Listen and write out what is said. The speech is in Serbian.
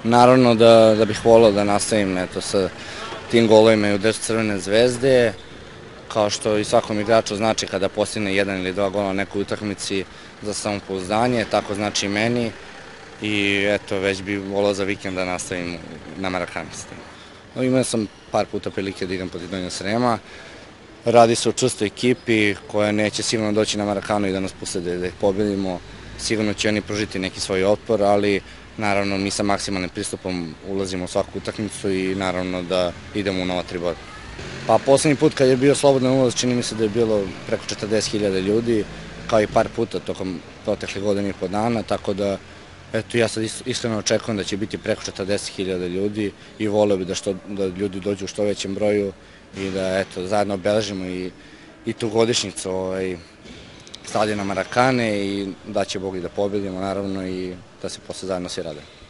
Naravno da bih volao da nastavim sa tim golovima i u dresu Crvene zvezde, kao što i svakom igraču znači kada postigne jedan ili dva gola na nekoj utakmici za samopouzdanje, tako znači i meni. I eto, već bih volao za vikend da nastavim na Marakani s tim. Imao sam par puta prilike da igram protiv Donjeg Srema. Radi se o čvrstoj ekipi koja neće sigurno doći na Marakanu i da nas puste da ih pobedimo. Sigurno će oni pružiti neki svoj otpor, ali naravno mi sa maksimalnim pristupom ulazimo u svaku utakmicu i naravno da idemo u nova 3 boda. Pa poslednji put kad je bio slobodan ulaz čini mi se da je bilo preko 40.000 ljudi, kao i par puta tokom proteklih godina i po dana, tako da eto, ja sad iskreno očekujem da će biti preko 40.000 ljudi i voleo bi da ljudi dođu u što većem broju i da eto, zajedno obeležimo i tu godišnjicu stadiona Marakane i da će Bog i da pobedimo naravno i da se posle zajedno svi rade.